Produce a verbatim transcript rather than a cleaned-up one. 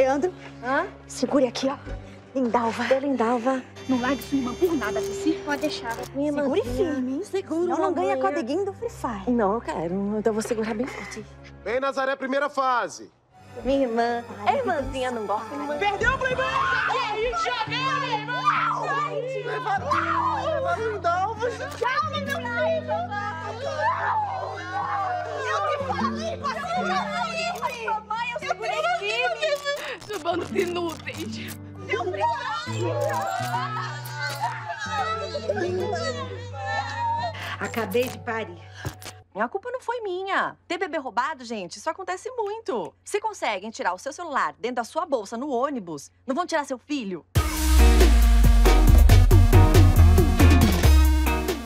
Leandro, Hã? segure aqui, ó. Lindalva. Dê, Lindalva. Não largue sua irmã por nada, Cici. Pode deixar. Minha Segure irmãzinha. firme, hein? Seguro, Senão não ganha mamãe. codeguinho do Free Fire. Não, eu quero. Então eu vou segurar bem forte. Vem, Nazaré, primeira fase. Minha irmã. É irmãzinha, não gosta, irmã? Perdeu o Playboy! E joguei, meu irmão! Levaram o Lindalva. Calma, meu filho! Eu te falei pra segurar livre! Mamãe, eu segurei firme! Seu bando de inúteis. Meu Acabei de parir. A culpa não foi minha. Ter bebê roubado, gente, isso acontece muito. Se conseguem tirar o seu celular dentro da sua bolsa no ônibus, não vão tirar seu filho?